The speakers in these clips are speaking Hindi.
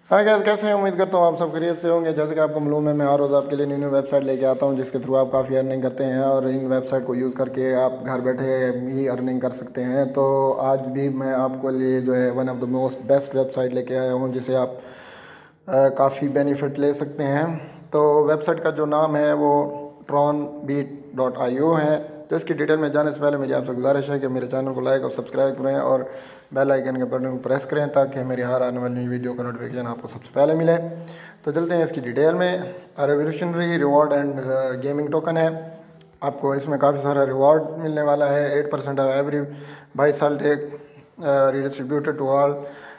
हाँ गैस, कैसे हैं? उम्मीद करता हूँ आप सब खैरियत से होंगे। जैसे कि आपको मालूम है, मैं हर रोज़ आपके लिए न्यू न्यू वेबसाइट लेके आता हूँ जिसके थ्रू आप काफ़ी अर्निंग करते हैं और इन वेबसाइट को यूज़ करके आप घर बैठे ही अर्निंग कर सकते हैं। तो आज भी मैं आपको लिए जो है one of the most best website लेके आया हूँ जिसे आप काफ़ी बेनिफिट ले सकते हैं। तो वेबसाइट का जो नाम है वो tronbeat.io है। तो इसकी डिटेल में जाने से पहले मेरी आपसे गुजारिश है कि मेरे चैनल को लाइक और सब्सक्राइब करें और बेल आइकन के बटन को प्रेस करें ताकि मेरी हर आने वाली वीडियो का नोटिफिकेशन आपको सबसे पहले मिले। तो चलते हैं इसकी डिटेल में। Revolutionary reward and gaming token है। आपको इसमें काफ़ी सारा रिवॉर्ड मिलने वाला है। 8% of every buy sell tax redistributed to all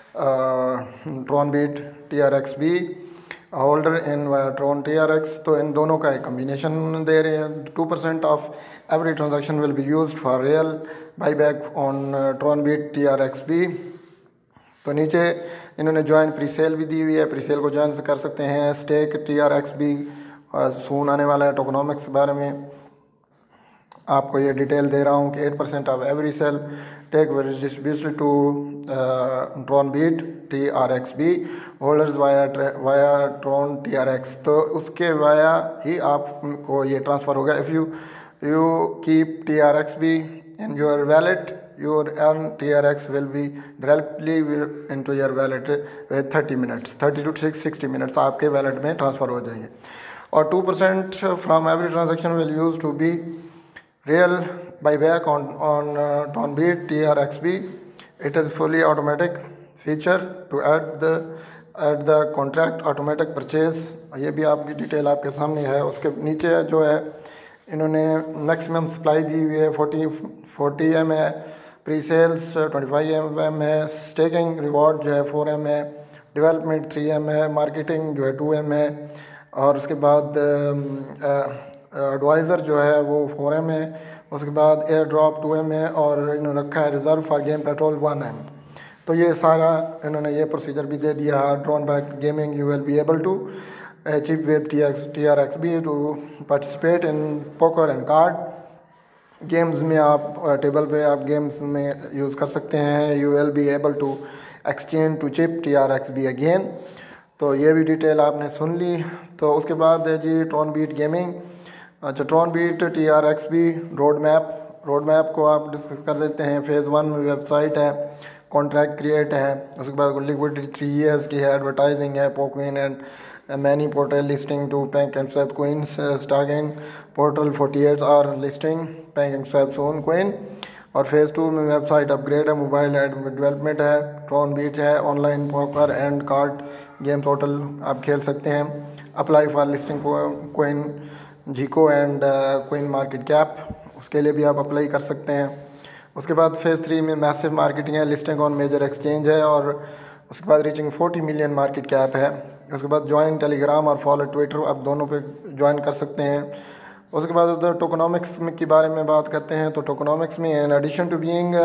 TronBeat TRXB holder in Tron TRX। तो इन दोनों का एक कम्बिनेशन दे रहे हैं। 2% of every transaction will be used for real buy back on TronBeat TRXB। तो नीचे इन्होंने ज्वाइन प्री सेल भी दी हुई है, प्री सेल को ज्वाइन कर सकते हैं। स्टेक TRXB सून आने वाला है। टोकनॉमिक्स के बारे में आपको ये डिटेल दे रहा हूँ कि 8% of every sell tax distributed to TronBeat TRXB holders via Tron TRX। तो उसके वाया ही आपको ये ट्रांसफ़र होगा। If you keep TRXB in your wallet, your earn TRX will be directly into your wallet with 30 to 60 minutes आपके वैलेट में ट्रांसफ़र हो जाएंगे। और 2% from every transaction will use to be real buyback on Tronbeat TRXB. It is fully automatic feature to add the contract automatic purchase। ये भी आपकी डिटेल आपके सामने है। उसके नीचे जो है इन्होंने मैक्सिमम सप्लाई दी हुई है। 40 M है, प्री सेल्स 25 M है, स्टेकिंग रिवॉर्ड जो है 4 M है, डेवलपमेंट 3 M है, मार्केटिंग जो है 2 M है और उसके बाद एडवाइज़र जो है वो 4 M है। उसके बाद एयर ड्रॉप 2 M है और इन्होंने रखा है reserve for game petrol 1 M। तो ये सारा इन्होंने ये प्रोसीजर भी दे दिया है। TronBeat gaming you will be able to achieve with TRXB to participate in poker and card games में। आप टेबल पे आप गेम्स में यूज़ कर सकते हैं। You will be able to exchange to chip TRXB again. तो ये भी डिटेल आपने सुन ली। तो उसके बाद है जी ट्रॉनबीट गेमिंग। अच्छा, ट्रॉनबीट TRXB रोड मैप को आप डिस्कस कर देते हैं। फेज़ 1 में वेबसाइट है, कॉन्ट्रैक्ट क्रिएट है, उसके बाद लिक्विडिटी 3 years की है, एडवर्टाइजिंग है, Poocoin and many portal listing to bank and swap coins starting portal 48 hour listing bank and swap soon coin. और फेज़ 2 में वेबसाइट अपग्रेड है, मोबाइल एड डेवलपमेंट है, ट्रॉनबीट है, online poker and card game total आप खेल सकते हैं। Apply for listing CoinGecko and CoinMarketCap, उसके लिए भी आप अप्लाई कर सकते हैं। उसके बाद फेज़ 3 में मैसिव मार्केटिंग है, लिस्टिंग ऑन मेजर एक्सचेंज है और उसके बाद रीचिंग 40 मिलियन मार्केट कैप है। उसके बाद ज्वाइन टेलीग्राम और फॉलो ट्विटर, आप दोनों पे ज्वाइन कर सकते हैं। उसके बाद उधर टोकनॉमिक्स के बारे में बात करते हैं। तो टोकनॉमिक्स में in addition to being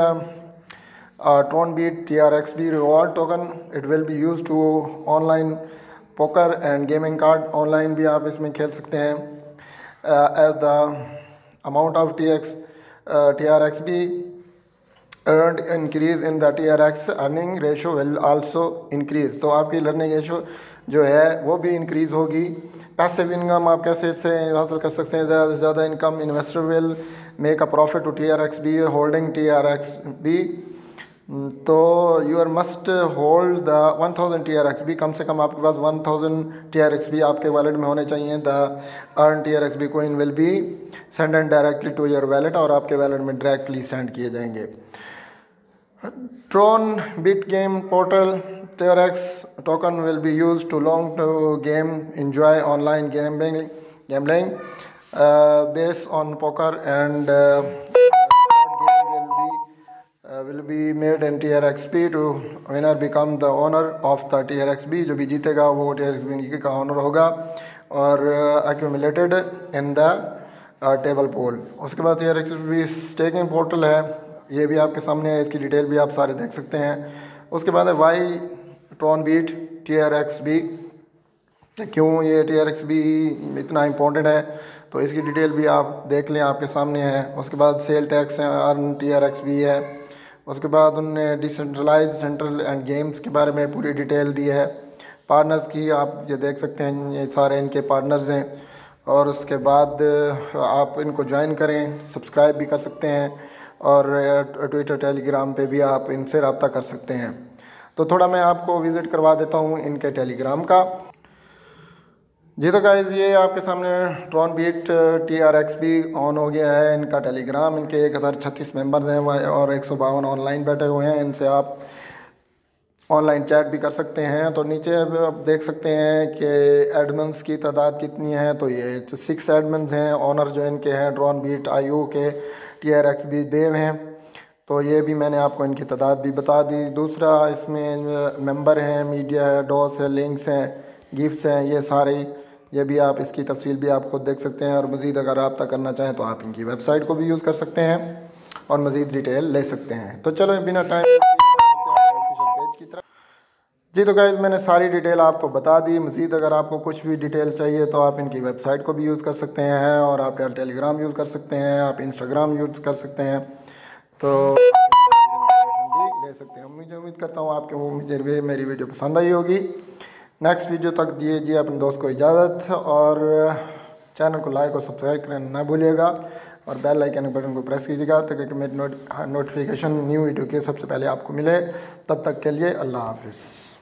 TronBeat TRXB reward token, it will be use to online poker and gaming card, online भी आप इसमें खेल सकते हैं। As the amount of TRXB earned increase in the TRX earning ratio will also increase। तो आपकी लर्निंग रेशो जो है वो भी इंक्रीज़ होगी। पैसिव इनकम आप कैसे इससे हासिल कर सकते हैं? ज़्यादा से ज़्यादा income investor will make a profit to TRXB holding TRXB। तो your must hold the 1000 TRXB, कम से कम आपके पास 1000 TRXB आपके वैलेट में होने चाहिए। The earn TRXB coin will be send and directly to your wallet, और आपके वैलेट में डायरेक्टली सेंड किए जाएंगे। TronBeat game portal TRX token will be use to long to game enjoy online gambling based on poker and will be made in TRXB to winner become the owner of the TRXB। जो भी जीतेगा वो TRXB का ऑनर होगा और accumulated in the table pool. उसके बाद TRXB स्टेकिंग पोर्टल है, ये भी आपके सामने है, इसकी डिटेल भी आप सारे देख सकते हैं। उसके बाद है वाई ट्रॉनबीट TRXB, क्यों ये TRXB इतना इम्पोर्टेंट है, तो इसकी डिटेल भी आप देख लें, आपके सामने है। उसके बाद सेल टैक्स है, अर्न TRXB है। उसके बाद उनने डिसेंट्रलाइज सेंट्रल एंड गेम्स के बारे में पूरी डिटेल दी है। पार्टनर्स की आप ये देख सकते हैं, ये सारे इनके पार्टनर्स हैं। और उसके बाद आप इनको ज्वाइन करें, सब्सक्राइब भी कर सकते हैं और ट्विटर टेलीग्राम पे भी आप इनसे रब्ता कर सकते हैं। तो थोड़ा मैं आपको विज़िट करवा देता हूँ इनके टेलीग्राम का। जी तो गाइज़, ये आपके सामने ट्रॉन बीट TRX भी ऑन हो गया है। इनका टेलीग्राम, इनके 1036 मेंबर्स हैं और 152 ऑनलाइन बैठे हुए हैं। इनसे आप ऑनलाइन चैट भी कर सकते हैं। तो नीचे अब आप देख सकते हैं कि एडमन्स की तादाद कितनी है। तो ये 6 एडमन्स हैं। ऑनर जो इनके हैं ड्रोन बीट IO के TRX भी देव हैं। तो ये भी मैंने आपको इनकी तादाद भी बता दी। दूसरा, इसमें मेंबर हैं, मीडिया है, डॉस है, लिंक्स हैं, गिफ्ट्स हैं, ये सारे, ये भी आप इसकी तफसील भी आप खुद देख सकते हैं। और मज़ीद अगर रब्ता करना चाहें तो आप इनकी वेबसाइट को भी यूज़ कर सकते हैं और मज़ीद डिटेल ले सकते हैं। तो चलो बिना टाइम ऑफिशियल पेज की तरफ। जी तो गाइज़, मैंने सारी डिटेल आपको बता दी। मज़ीद अगर आपको कुछ भी डिटेल चाहिए तो आप इनकी वेबसाइट को भी यूज़ कर सकते हैं और आप टेलीग्राम यूज़ कर सकते हैं, आप इंस्टाग्राम यूज़ कर सकते हैं। तो भी ले सकते हैं। मुझे उम्मीद करता हूँ आपको मुझे मेरी वीडियो पसंद आई होगी। नेक्स्ट वीडियो तक दीजिए अपने दोस्त को इजाज़त और चैनल को लाइक और सब्सक्राइब करना ना भूलिएगा और बेल आइकन बटन को प्रेस कीजिएगा ताकि मेरी नोटिफिकेशन न्यू वीडियो के सबसे पहले आपको मिले। तब तक के लिए अल्लाह हाफिज़।